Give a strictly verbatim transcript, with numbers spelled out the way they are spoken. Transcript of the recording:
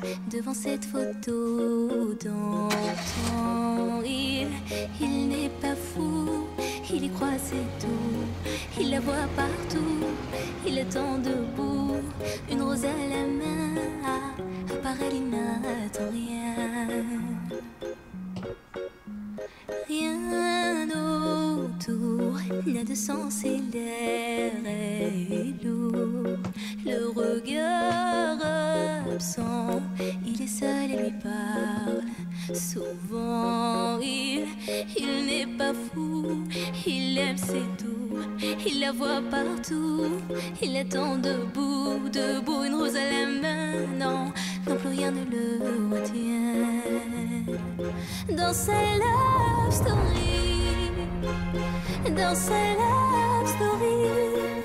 devant cette photo d'antan. Il, il n'est pas fou, il y croit c'est tout. Il la voit partout, il attend debout, une rose à la main, à part elle il n'attend rien. Rien autour n'a de sens et l'air est lourd. Le regard absent, il est seul et lui parle souvent. Il, il n'est pas fou, il aime c'est tout. Il la voit partout, il attend debout, debout, une rose à la main. Non, non plus rien ne le retient. Dans sa love story, dans sa love story.